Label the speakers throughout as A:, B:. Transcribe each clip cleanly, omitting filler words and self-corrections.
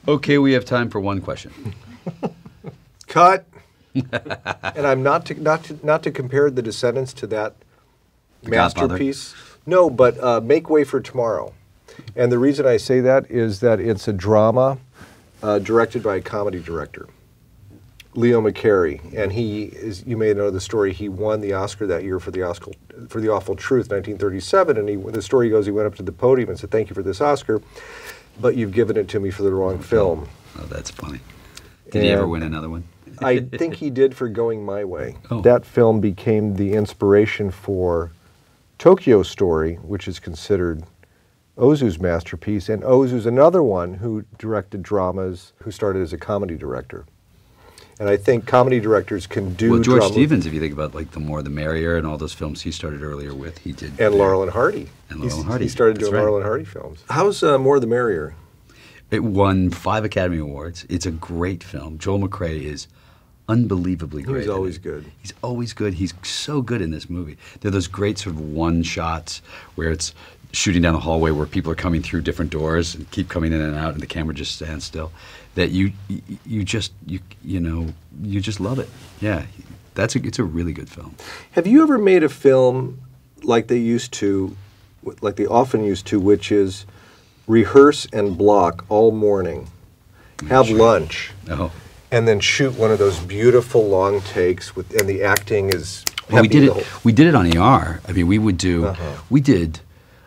A: Okay, we have time for one question.
B: Cut. And I'm not to compare The Descendants to that masterpiece. No, but Make Way for Tomorrow. And the reason I say that is that it's a drama directed by a comedy director, Leo McCarey, and he is, you may know the story, he won the Oscar that year for The Awful Truth, 1937, and the story goes he went up to the podium and said, "Thank you for this Oscar, but you've given it to me for the wrong film."
A: Oh, that's funny. Did he ever win another one?
B: I think he did for Going My Way.
A: Oh.
B: That film became the inspiration for Tokyo Story, which is considered Ozu's masterpiece, and Ozu's another one who directed dramas, who started as a comedy director. And I think comedy directors can do
A: well, George
B: drama.
A: Stevens, if you think about like The More the Merrier and all those films he started earlier with, he did.
B: And Laurel and Hardy.
A: And Laurel and Hardy.
B: He started
A: That's
B: doing Laurel and Hardy films. How's More the Merrier?
A: It won 5 Academy Awards. It's a great film. Joel McCrea is unbelievably great.
B: He's always good.
A: He's always good. He's so good in this movie. There are those great sort of one shots where it's shooting down the hallway where people are coming through different doors and keep coming in and out, and the camera just stands still. That you just love it. Yeah, it's a really good film.
B: Have you ever made a film like they often used to, which is rehearse and block all morning, have lunch, and then shoot one of those beautiful long takes and the acting is?
A: Well, we did it on ER. I mean, we would do. We did.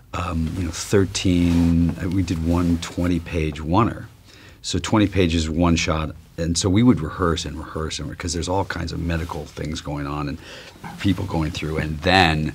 A: 13. We did one 20-page oneer. So 20 pages, one shot, and so we would rehearse because there's all kinds of medical things going on and people going through, and then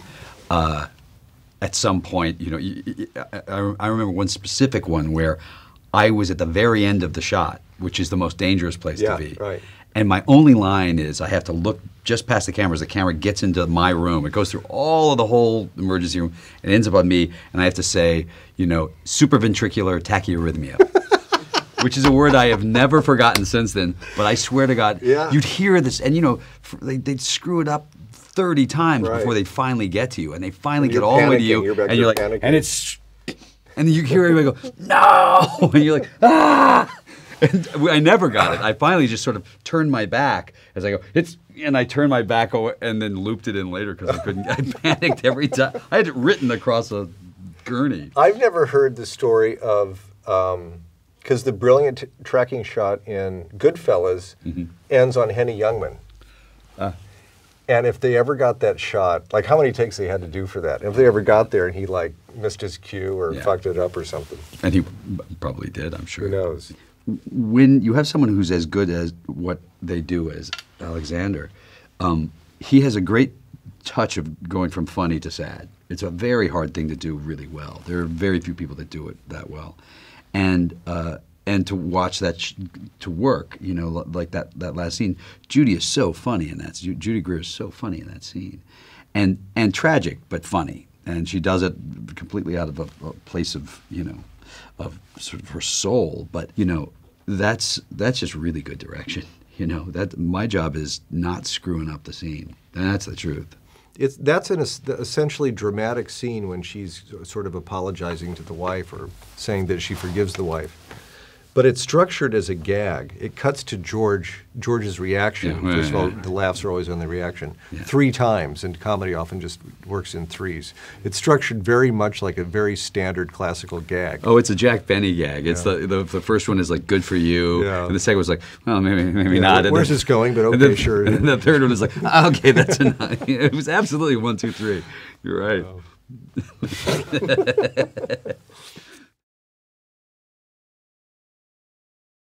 A: at some point, I remember one specific one where I was at the very end of the shot, which is the most dangerous place to be.
B: Right.
A: And my only line is I have to look just past the camera as the camera gets into my room. It goes through all of the whole emergency room and ends up on me, and I have to say, supraventricular tachyarrhythmia. Which is a word I have never forgotten since then. But I swear to God, you'd hear this, and they'd screw it up 30 times before they finally get to you, and they finally get all the way to you, and you're like,
B: panicking.
A: and then you hear everybody go, "No!" and you're like, "Ah!" And I never got it. I finally just sort of turned my back as I go, and I turned my back and then looped it in later because I couldn't. I panicked every time. I had it written across a gurney.
B: I've never heard the story of. Because the brilliant tracking shot in Goodfellas ends on Henny Youngman. And if they ever got that shot, like how many takes they had to do for that? And if they ever got there and he like missed his cue or fucked it up or something.
A: And he probably did, I'm sure.
B: Who knows?
A: When you have someone who's as good as what they do as Alexander, he has a great touch of going from funny to sad. It's a very hard thing to do really well. There are very few people that do it that well. And to watch that to work, like that last scene. Judy is so funny in that. Judy Greer is so funny in that scene, and tragic but funny. And she does it completely out of a place of of sort of her soul. But that's just really good direction. That my job is not screwing up the scene. And that's the truth.
B: That's an essentially dramatic scene when she's sort of apologizing to the wife or saying that she forgives the wife. But it's structured as a gag. It cuts to George's reaction. First of all, the laughs are always on the reaction. 3 times, and comedy often just works in 3s. It's structured very much like a very standard classical gag.
A: Oh, it's a Jack Benny gag. It's the first one is like good for you, and the second was like, well, maybe not.
B: Where's this going? But okay, sure.
A: And the third one is like, okay, that's enough. It was absolutely 1, 2, 3. You're right.